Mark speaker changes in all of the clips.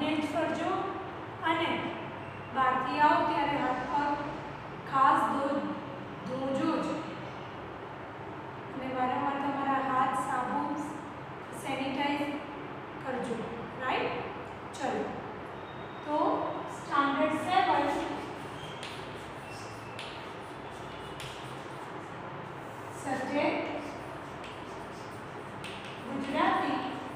Speaker 1: મળીને જ ફરજો અને બહારથી આવો ત્યારે હાથ પગ ખાસ ધોજો જ અને વારંવાર તમારા હાથ સાબુ સેનિટાઈઝ કરજો, રાઈટ? ચલો, તો સ્ટાન્ડર્ડ 7 સબ્જેક્ટ ગુજરાતી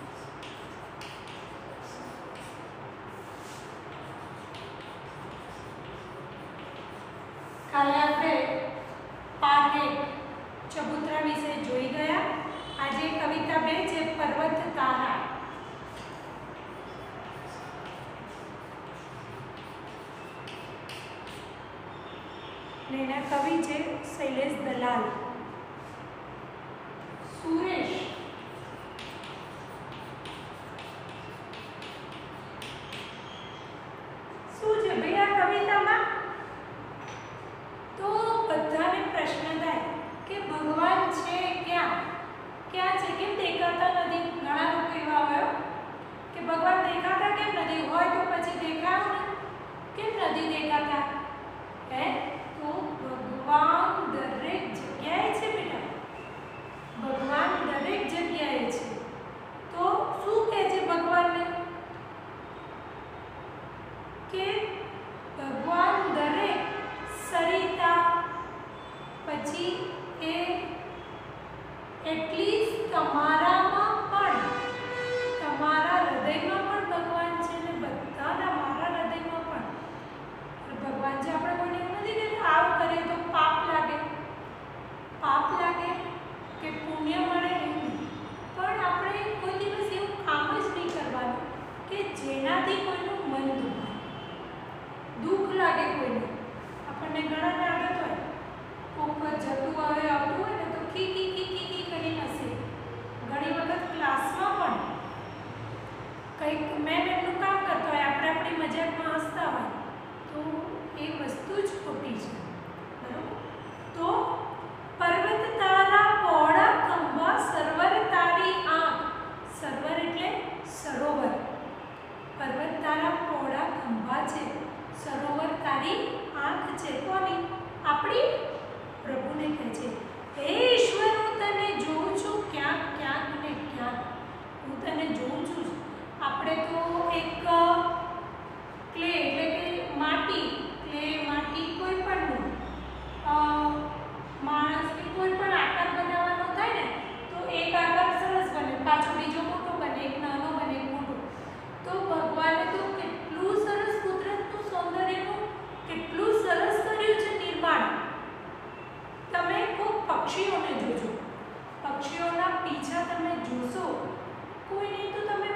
Speaker 1: કાલે આપણે પાઠ 1 ચબૂતરા વિશે જોઈ ગયા. આજે કવિતા 2 છે પર્વત તારા. એના કવિ છે શૈલેષ દલાલ. સુરેશ શું છે ભાઈ આ કવિતામાં? તો બધાને પ્રશ્ન થાય કે ભગવાન છે ક્યાં ક્યાં છે, કેમ દેખાતા નથી? ઘણા લોકો એવા હોય કે ભગવાન દેખાતા કેમ નથી? હોય તો પછી દેખાવ ને, કેમ નથી દેખાતા? હે, તો ભગવાન દરેક જગ્યાએ છે બેટા, ભગવાન દરેક જગ્યાએ છે. તો શું કહે છે ભગવાનને? કે ભગવાન દરેક સરિતા, પછી એ એટલીસ્ટ તમારામાં પણ, તમારા હૃદયમાં પણ ભગવાન છે ને બધાના મારા હૃદયમાં પણ ભગવાન છે. આપણે કોઈને એવું નથી કે આવું કરીએ તો પાપ લાગે કે પુણ્ય મળે, એવું પણ આપણે કોઈ દિવસ એવું કામ જ નહીં કરવાનું કે જેનાથી કોઈનું મન દુઃખ લાગે. કોઈને આપણને ઘણાને આદત હોય કોક જતું આવે આવતું હોય ને તો કી કી કી કી કી કરીને હશે. ઘણી વખત ક્લાસમાં પણ કંઈક મેમ એમનું કામ કરતો હોય, આપણે આપણી મજાકમાં હસતા હોય તો એ વસ્તુ જ ખોટી છે, બરાબર? તો પર્વત તારા પહોળા ખંભા સરોવર તારી આંખ. સરોવર એટલે સરોવર. પર્વત તારા પહોળા ખંભા છે, સરોવર તારી આંખ છે. કોની? આપણી. પ્રભુને કહે છે, હે ઈશ્વર, હું તને જોઉં છું ક્યાંક ક્યાંક ને ક્યાંક, હું તને જોઉં છું. આપણે તો એક ક્લે એટલે કે માટી કોઈ પણ માણસની કોઈ પણ આકાર બનાવવાનો થાય ને તો એક આકાર સરસ બને, પાછો બીજો મોટો બને, એક નાનો બને, એક મોટો. તો ભગવાને તો કેટલું સરસ કુદરતનું સૌંદર્યનું કેટલું સરસ કર્યું છે નિર્માણ. તમે ખૂબ પક્ષીઓને જોજો, પક્ષીઓના પીછા તમે જોશો, કોઈ નહીં તો તમે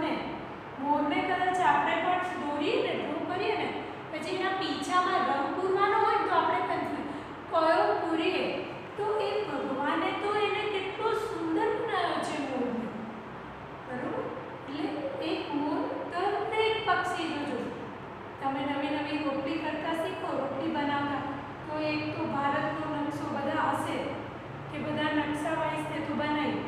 Speaker 1: મોરને કદાચ આપણે પણ દોરીએ ને, ડ્રો કરીએ ને, પછી એના પીછામાં રંગ પૂરવાનો હોય તો આપણે કન્ફ્યુઝ કયો પૂરીએ. તો એ ભગવાને તો એને કેટલો સુંદર બનાવ્યો છે મોરને, બરાબર? એટલે એક મોર, દરેક પક્ષી જોજો. તમે નવી નવી રોટલી કરતા શીખો, રોટલી બનાવતા, તો એક તો ભારતનો નકશો બધા હશે કે બધા નકશા વાઇઝ તે તો બનાવી,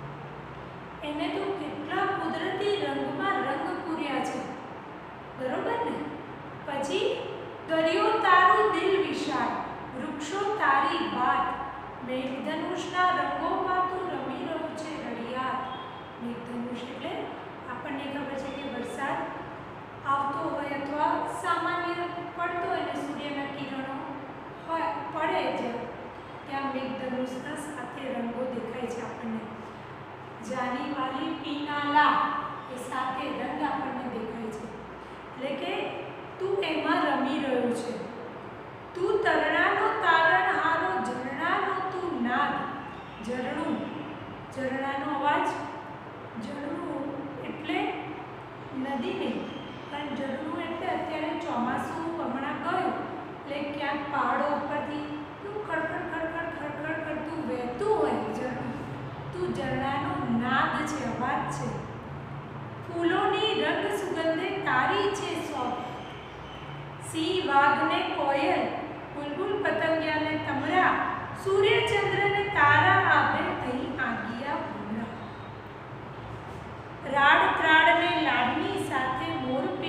Speaker 1: એને તો કેટલા કુદરતી રંગમાં રંગ પૂર્યા છે, બરોબર ને? પછી દરિયો તારું દિલ વિશાળ, વૃક્ષો તારી વાત, મેઘધનુષના રંગોમાં તું રમી રહ્યો છે રળિયાત. મેઘધનુષ એટલે આપણને ખબર છે કે વરસાદ આવતો હોય અથવા સામાન્ય પડતો હોય ને સૂર્યના કિરણો હોય પડે છે ત્યાં મેઘધનુષના સાથે રંગો દેખાય છે આપણને. જાની વાલી પીનાલા એ સાથે રંગ આપણને દેખાય છે. એટલે કે તું એમાં રમી રહ્યો છે. તું તરણાનો તારણહારો, ઝરણાનો તું નાદ. ઝરણું, ઝરણાનો અવાજ, ઝરણું એટલે નદી નહીં, પણ ઝરણું એટલે અત્યારે ચોમાસું હમણાં ગયું એટલે ક્યાંક પહાડો ઉપરથી તું ખડખડ ખડખડ ખડખડ કરતું વહેતું હોય ઝરણું. તું ઝરણાનો નાદ છે, અવાજ છે. ફૂલોની રંગ સુગંધે તારી છે સોગ. સિંહ વાઘને કોયલ, બુલબુલ પતંગિયાને તમરા, સૂર્યચંદ્રને તારા આભે અહીં આગિયા ભૂરા. રાડ ત્રાડને લાડની સાથે મોર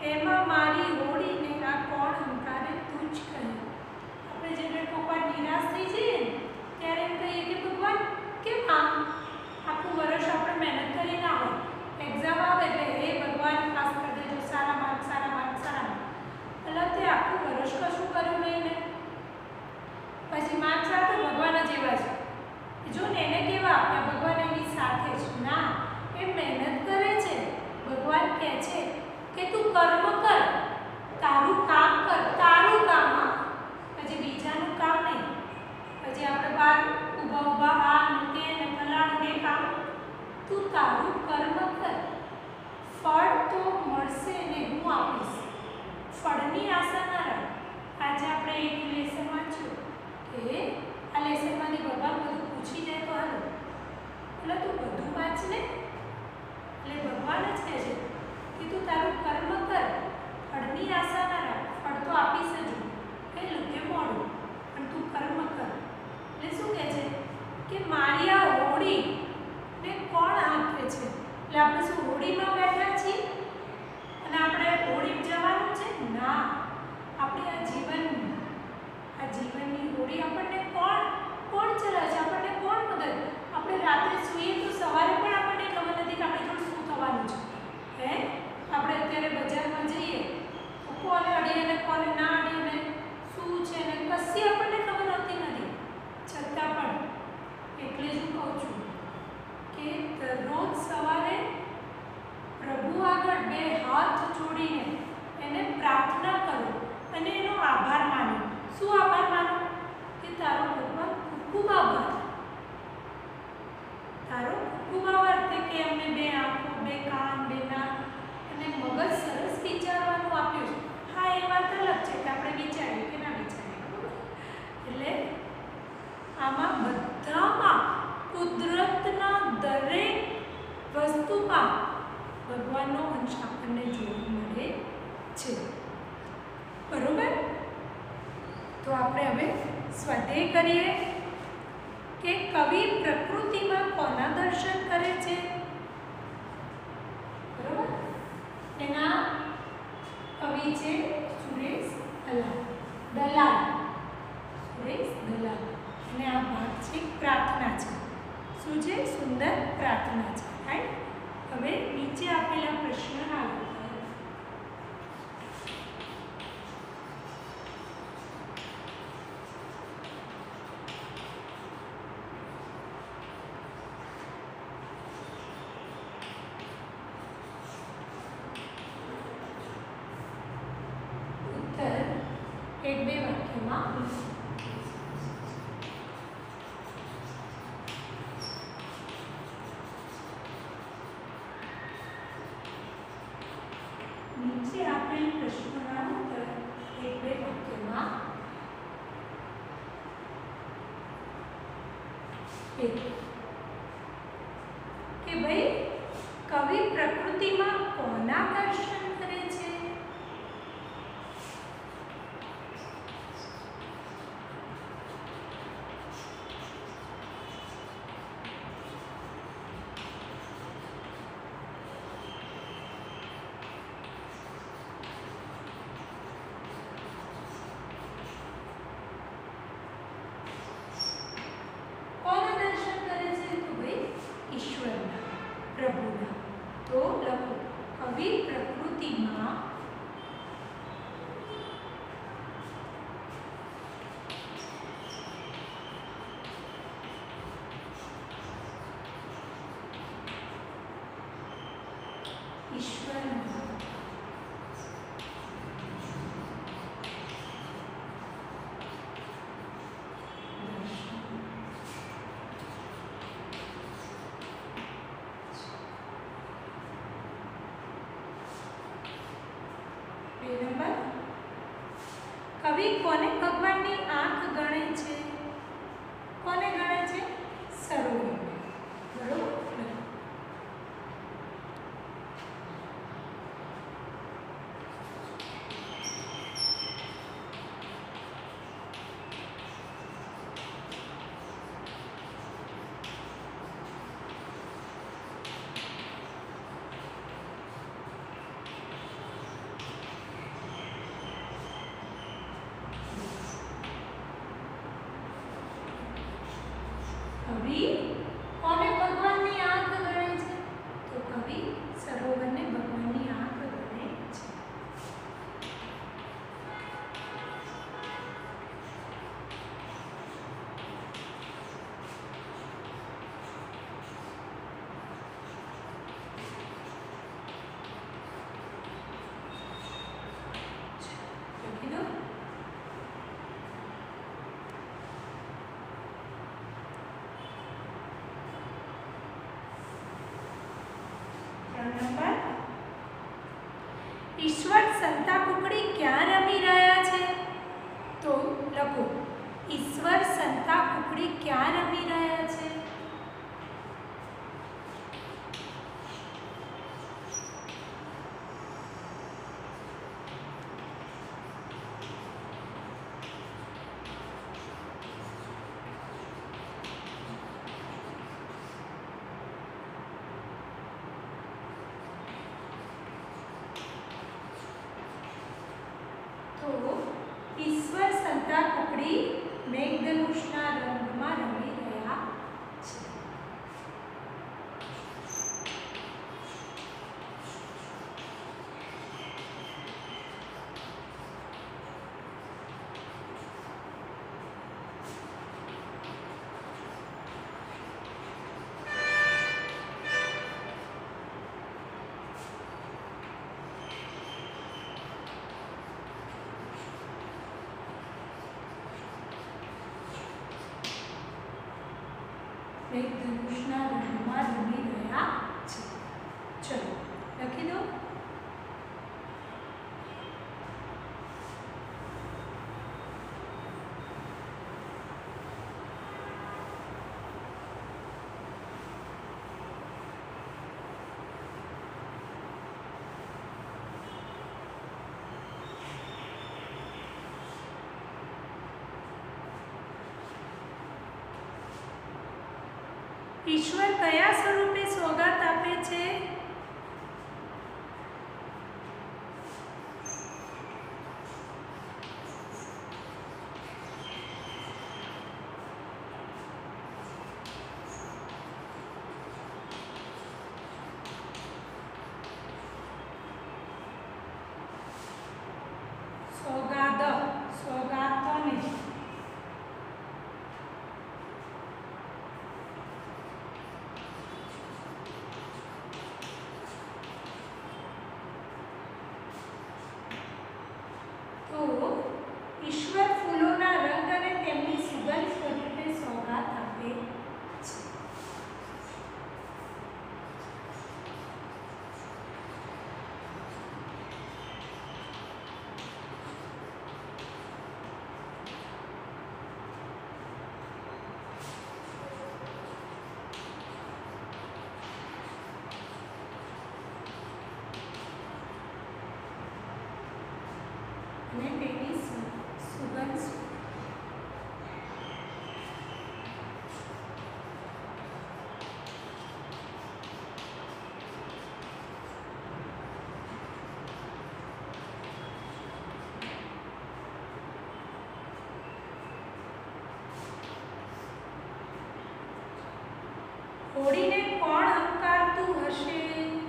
Speaker 1: એમાં મારી હોડીને આ કોણ હંકારે તું જ કહે. આપણે જેને કોક વાર નિરાશ થઈ જઈએ ત્યારે એમ કહીએ કે ભગવાન કેમ આખું વર્ષ આપણે મહેનત કરી ના હોય, એક્ઝામ આવે એટલે હે ભગવાન પાસ કરી દેજો, સારા માર્ક સારા માર્ક સારા માર્ક. એટલે તે આખું વર્ષ કશું કર્યું નહીં ને પછી માર્ક્સ આવે તો ભગવાન જ એવા છે. જો ને એને કેવા આપ્યા ભગવાન એની સાથે જ ના, એ મહેનત કરે છે. ભગવાન કહે છે કે તું કર્મ કર, તારું કામ કર, તારું કામ, પછી બીજાનું કામ નહીં. પછી આપણે બહાર ઊભા ઊભા આ ને તે ને ફલાણું ને કામ, તું તારું કર્મ કર, ફળ તો મળશે ને હું આપીશ. ફળની આશા ના રાખ. આજે આપણે એક લેસન વાંચ્યું કે આ લેસનમાંથી ભગવાન બધું પૂછી જાય તો હાલો, એટલે તું બધું વાંચ ને. એટલે ભગવાન જ કહે છે કે તું તારું કર્મ કર, ફળની આશા ના રાખ. ફળ તો આપીશ જ, પહેલું કે મોડું, પણ તું કર્મ કર. એટલે શું કહે છે કે મારી આ હોડી ને કોણ હાંકે છે? એટલે આપણે શું હોડીમાં બેઠા છીએ અને આપણે હોડી જવાનું છે? ના, આપણે આ જીવનની હોડી આપણને કોણ ચલાવે છે? આપણને કોણ મદદ? આપણે રાત્રે સૂઈએ તો સવારે પણ આપણને ખબર નથી કે આપણે જોડે શું થવાનું છે. હે, આપણે અત્યારે બજારમાં જઈએ તો કોને અડીએ ને કોને ના અડીએ ને શું છે ને કશી આપણને ખબર હોતી નથી. છતાં પણ એટલે જ હું કહું છું કે દરરોજ સવારે પ્રભુ આગળ બે હાથ જોડીને એને પ્રાર્થના કરો અને એનો આભાર માનો. શું આભાર માનો? કે તારો ભગવાન ખૂબ આભાર, તારો ખૂબ આભાર કે અમને બે આંખો, બે કાન, બે નાક અને મગજ સરસ વિચારવાનું આપ્યું છે. હા, એ વાત અલગ છે કે આપણે વિચારીએ કે ના વિચારીએ. એટલે આમાં બધામાં કુદરતના દરેક વસ્તુમાં ભગવાનનો અંશ આપણને જોવા મળે છે. બરોબર? તો આપણે હવે સ્વાધ્યાય કરીએ કે કવિ પ્રકૃતિમાં કોના દર્શન કરે છે. બરોબર? એના કવિ છે સુરેશ દલાલ. સુરેશ દલાલ. અને આ ભાગ છે પ્રાર્થના છે. શું છે? સુંદર પ્રાર્થના છે. રાઈટ? હવે નીચે આપેલા પ્રશ્ન હાલ એક બે વાક્યમાં નીચે આપેલ પ્રશ્નોના ઉત્તર એક બે વાક્યમાં કે ભાઈ કવિ પ્રકૃતિમાં કોના દર્શન કરે છે. પ્રભુના. તો લખો કવિ પ્રકૃતિમાં ઈશ્વરના કવિ કોને ભગવાનની આંખ ગણે છે? કોને ગણે છે? સરોવરને. બરોબર? ઈશ્વર સંતા કુકડી મેઘધનુષના રંગમાં રમી રહ્યા છે. મેઘધનુષના રંગમાં રમી રહ્યા છે. ચલો લખી દો. ઈશ્વર કયા સ્વરૂપે સોગાત આપે છે? સોગાતને ઈશ્વર ફૂલોના રંગ અને તેમની સુગંધ સ્વરૂપે સોગાત આપે છે. અને તેની સુગંધ હોડીને કોણ હંકારતું હશે?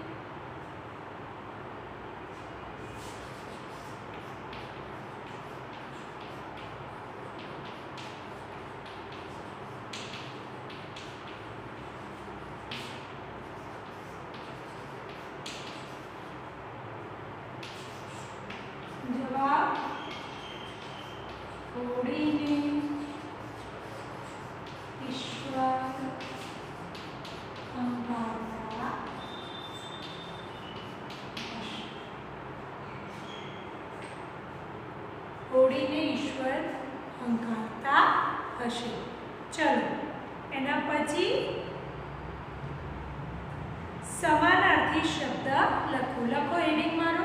Speaker 1: જવાબ હોડીને ઈશ્વર હંકારતા હશે. હોડીને ઈશ્વર હંકારતા હશે. ચલો એના પછી સમાનાર્થી શબ્દ લખો. લખો હેડિંગ મારો.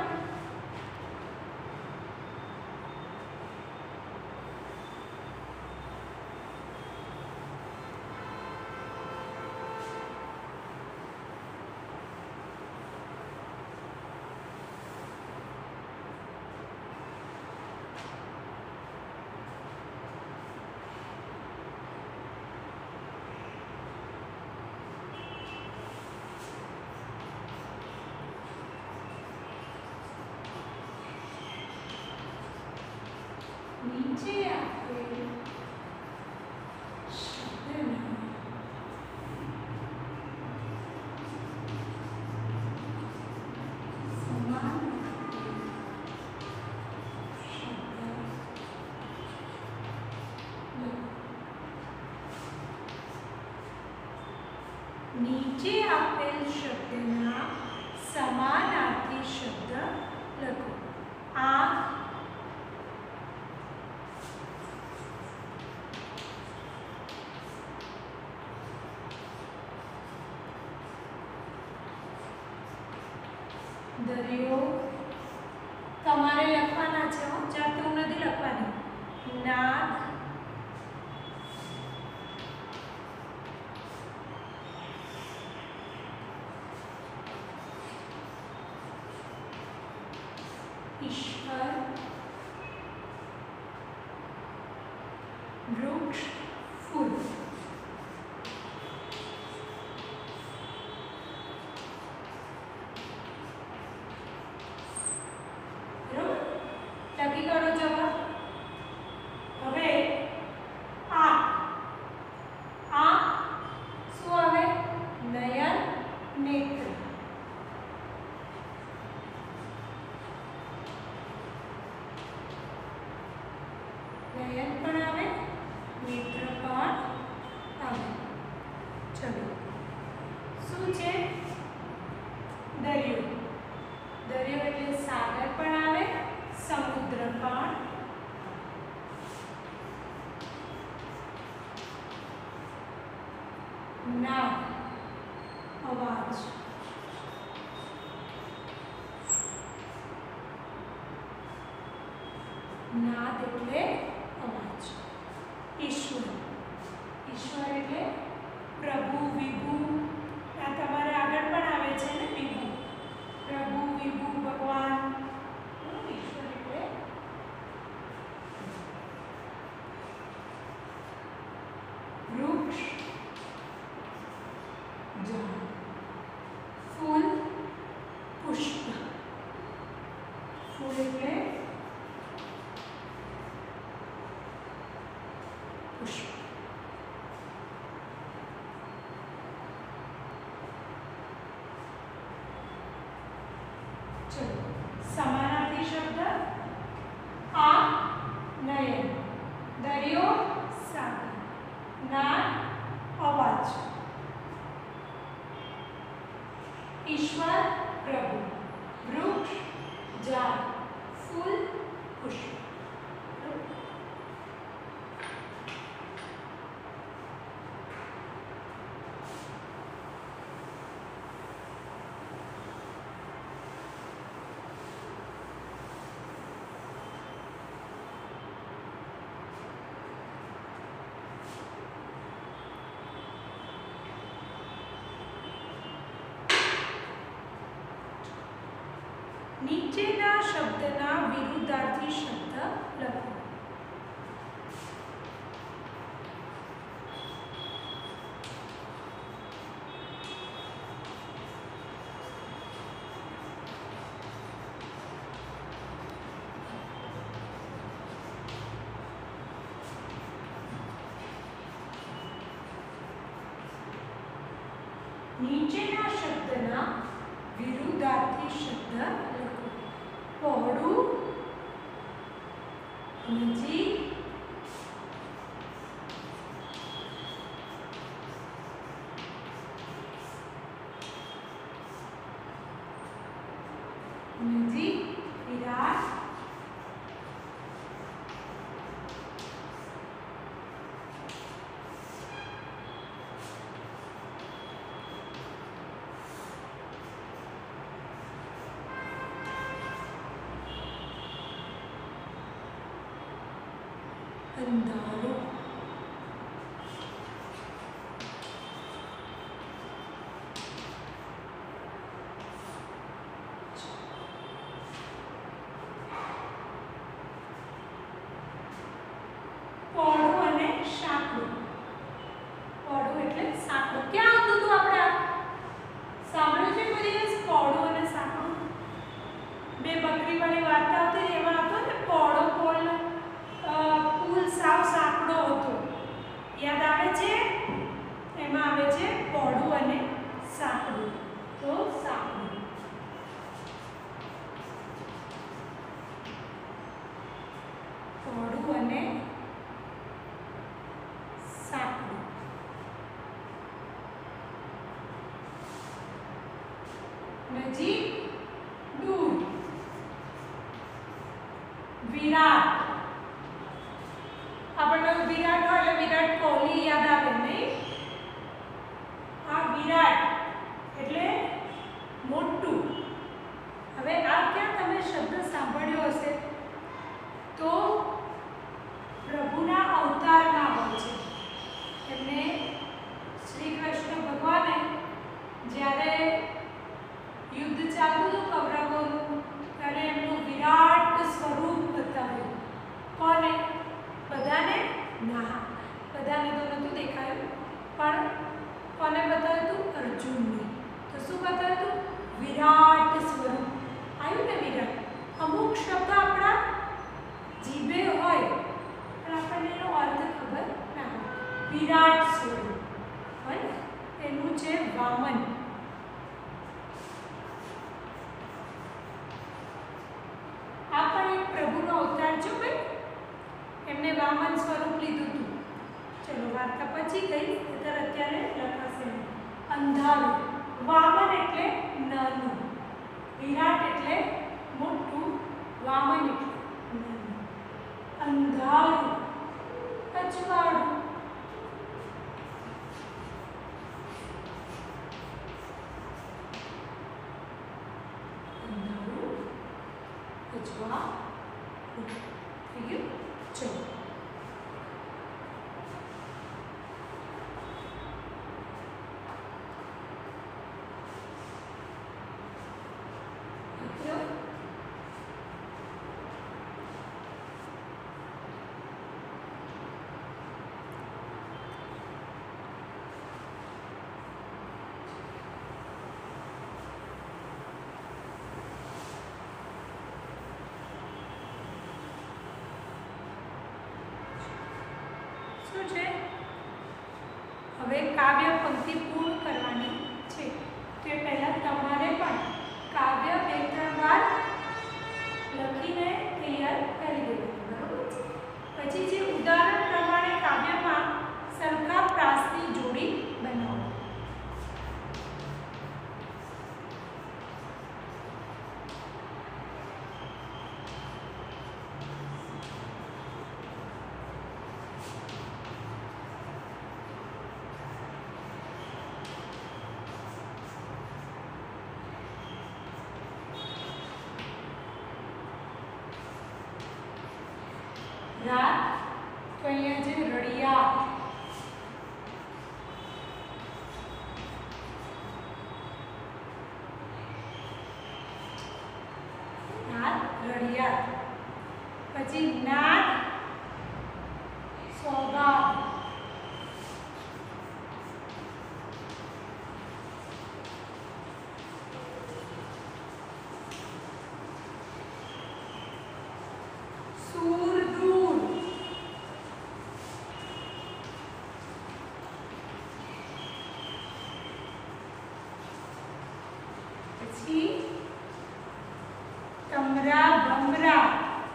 Speaker 1: નીચે આપેલ શબ્દના સમાન નીચે આપેલ શબ્દના સમાનાર્થી શબ્દ લખો. આંખ, દરિયો, તમારે લખવાના છે, જાતે હું નથી લખવાની. નાદ, ઈશ્વર, વૃક્ષ ફૂલ. લખી કાઢો જવાબ. હવે આ શું આવે? નયન, નેત્ર. નયન પણ આવે, નેત્ર પણ આવે. ચલો શું છે? દરિયો. દરિયો એટલે સાગર પણ આવે, સમુદ્ર પણ. નાદ અવાજ. નાદ એટલે અવાજ. ઈશ્વર. ઈશ્વર એટલે પ્રભુ, વિભુ. આ તમારે આગળ પણ આવે છે ને વિભુ. પ્રભુ, વિભુ, ભગવાન. ઈશ્વર એટલે વૃક્ષ, ઝાડ, ફૂલ, પુષ્પ. ફૂલ એટલે પુષ્પ. ચલો સમાનાર્થી શબ્દ. આ નયન, દરિયો સાગર, નાદ અવાજ, ઈશ્વર પ્રભુ, વૃક્ષ ઝાડ, ફૂલ પુષ્પ. નીચેના શબ્દના વિરુદ્ધાર્થી શબ્દ લખો. નીચેના શબ્દના વિરુદ્ધાર્થી શબ્દ લખો. પહોળું, નજીક, નજીક, વિરાટ, અંધારો. પોળું અને સાંકડું. પોળું એટલે સાંકડું. ક્યાં આવતું હતું? આપણે સાંભળ્યું છે કોઈ દિવસ પોળું અને સાંકડું? બે બકરી વાળી વાર્તા આવતી એમાં હતો ને પોળો પોળ પુલ સાવ સાંકડો હતો. યાદ આવે છે? એમાં આવે છે પોળું અને સાંકડું. તો સાંકડું. પોળું અને સાંકડું. નજીક, દૂર. વિરાટ. આપણને વિરાટ હોય એટલે વિરાટ કોહલી યાદ આવે નહીં? આ વિરાટ એટલે મોટું. હવે આ ક્યાં તમે શબ્દ સાંભળ્યો હશે? તો પ્રભુના અવતારમાં હોય છે. એમને શ્રી કૃષ્ણ ભગવાને જ્યારે યુદ્ધ ચાલતું હતું કૌરવોનું ત્યારે એમનું વિરાટ સ્વરૂપ બતાવ્યું. કોને? બધાને? ના. વિરાટ સ્વરૂપ હોય એનું છે વામન. આ પણ એક પ્રભુનો અવતાર છે ભાઈ, એમને વામન સ્વરૂપ લીધું હતું. ચલો વાર્તા પછી ગઈ અત્યારે લખાશે. અંધારું. વામન એટલે નાનું, વિરાટ એટલે મોટું, વામન એટલે નાનું. અંધારું, અજવાળું. અંધારું, અજવાળું. થઈ ગયું. ચલો શું છે? હવે કાવ્ય પંક્તિ પૂર્ણ કરવાની છે. તે પહેલાં તમારે પણ કાવ્ય 2-3 વાર લખીને તૈયાર કરી દેવું, બરાબર છે? પછી જે ઉદાહરણ પ્રમાણે કાવ્યમાં સરખા પ્રાસની જોડી બનાવો. રાત તો અહીંયા છે રળિયાત. રાત રળિયાત. પછી નાદ સોગાદ. પછી તમરા ભમરા.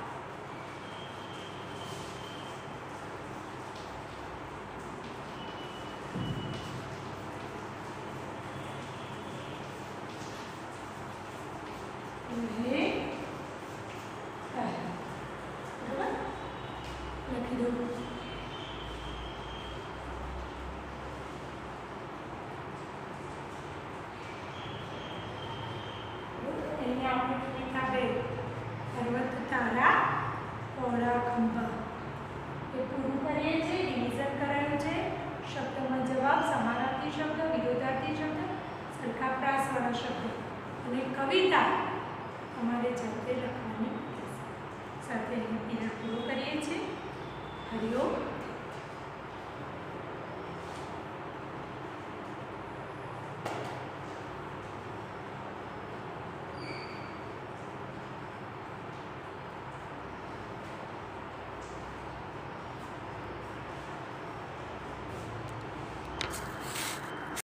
Speaker 1: લખી દો. પર્વત તારા પહોળા ખંભા. એ પૂરું કરીએ છીએ. રિવિઝન કરાયું છે. શબ્દમાં જવાબ, સમાનાર્થી શબ્દ, વિરોધાર્થી શબ્દ, સરખા પ્રાસવાળા શબ્દ અને કવિતા તમારે જાતે લખવાની સાથે પૂરું કરીએ છીએ. હરિઓમ.